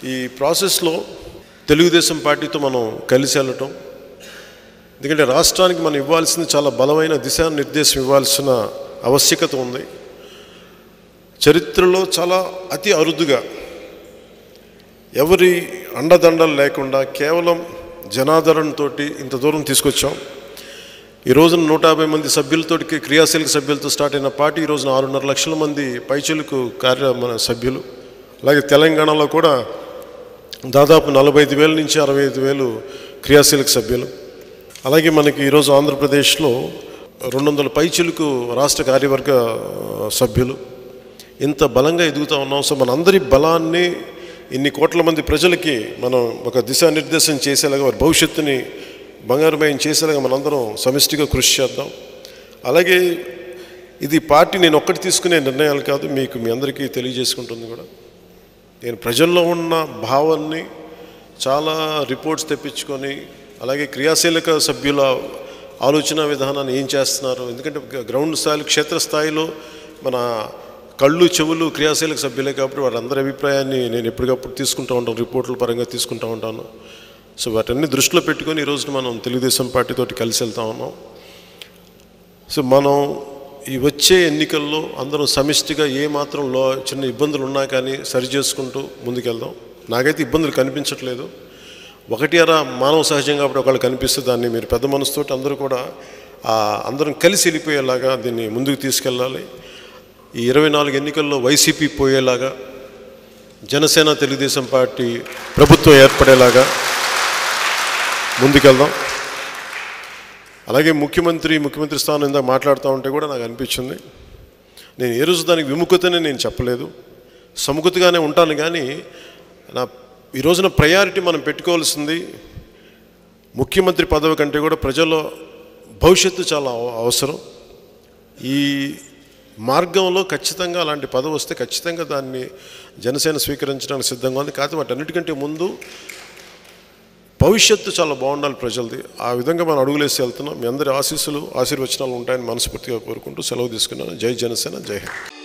ఈ ప్రాసెస్లో తెలుగుదేశం పార్టీతో మనం కలిసి వెళ్ళటం, ఎందుకంటే రాష్ట్రానికి మనం ఇవ్వాల్సింది చాలా బలమైన దిశానిర్దేశం ఇవ్వాల్సిన ఆవశ్యకత ఉంది. చరిత్రలో చాలా అతి అరుదుగా ఎవరి అండదండలు లేకుండా కేవలం జనాదరణతో ఇంత దూరం తీసుకొచ్చాం. ఈ రోజున 150 మంది సభ్యులతో, క్రియాశీలక సభ్యులతో స్టార్ట్ అయిన పార్టీ ఈ రోజున 6.5 లక్షల మంది పైచిలుకు మన సభ్యులు. అలాగే తెలంగాణలో కూడా దాదాపు 45,000 నుంచి 65,000 క్రియాశీలక సభ్యులు. అలాగే మనకి ఈరోజు ఆంధ్రప్రదేశ్లో 200 పైచిలుకు రాష్ట్ర కార్యవర్గ సభ్యులు. ఇంత బలంగా ఎదుగుతూ ఉన్నాం. సో మనందరి బలాన్ని ఇన్ని కోట్ల మంది ప్రజలకి మనం ఒక దిశానిర్దేశం చేసేలాగా, వారి భవిష్యత్తుని బంగారుమయం చేసేలాగా మనందరం సమిష్టిగా కృషి చేద్దాం. అలాగే ఇది పార్టీ నేను ఒక్కటి తీసుకునే నిర్ణయాలు కాదు, మీకు మీ అందరికీ తెలియజేసుకుంటుంది కూడా. నేను ప్రజల్లో ఉన్న భావాన్ని చాలా రిపోర్ట్స్ తెప్పించుకొని, అలాగే క్రియాశీలక సభ్యుల ఆలోచన విధానాన్ని ఏం చేస్తున్నారు, ఎందుకంటే గ్రౌండ్ స్థాయిలో, క్షేత్రస్థాయిలో మన కళ్ళు చెవులు క్రియాశీలక సభ్యులే కాబట్టి వాళ్ళందరి అభిప్రాయాన్ని నేను ఎప్పటికప్పుడు తీసుకుంటూ ఉంటాను, రిపోర్టుల పరంగా తీసుకుంటూ ఉంటాను. సో వాటన్ని దృష్టిలో పెట్టుకొని ఈరోజు మనం తెలుగుదేశం పార్టీతో కలిసి వెళ్తా ఉన్నాం. సో మనం ఈ వచ్చే ఎన్నికల్లో అందరం సమిష్టిగా ఏమాత్రం చిన్న ఇబ్బందులు ఉన్నా కానీ సరి చేసుకుంటూ ముందుకెళ్దాం. నాకైతే ఇబ్బందులు కనిపించట్లేదు. ఒకటి అరా మానవ సహజంగా కాబట్టి ఒకళ్ళు కనిపిస్తే దాన్ని మీరు పెద్ద మనసుతోటి అందరూ కూడా అందరం కలిసి వెళ్ళిపోయేలాగా దీన్ని ముందుకు తీసుకెళ్ళాలి. ఈ 24 ఎన్నికల్లో వైసీపీ పోయేలాగా, జనసేన తెలుగుదేశం పార్టీ ప్రభుత్వం ఏర్పడేలాగా ముందుకెళ్దాం. అలాగే ముఖ్యమంత్రి స్థానం ఇందాక మాట్లాడుతూ ఉంటే కూడా నాకు అనిపించింది, నేను ఏ రోజు దానికి విముఖతనే నేను చెప్పలేదు, సముఖతగానే ఉంటాను. కానీ ఈ రోజున ప్రయారిటీ మనం పెట్టుకోవాల్సింది ముఖ్యమంత్రి పదవి కంటే కూడా ప్రజల భవిష్యత్తు చాలా అవసరం. ఈ మార్గంలో ఖచ్చితంగా అలాంటి పదవి వస్తే ఖచ్చితంగా దాన్ని జనసేన స్వీకరించడానికి సిద్ధంగా ఉంది. కాకపోతే వాటన్నిటికంటే ముందు భవిష్యత్తు చాలా బాగుండాలి ప్రజలది. ఆ విధంగా మనం అడుగులేసి వెళ్తున్నాం. మీ అందరి ఆశీర్వచనాలు ఉంటాయని మనస్ఫూర్తిగా కోరుకుంటూ సెలవు తీసుకున్నాను. జై జనసేన, జై హింద్.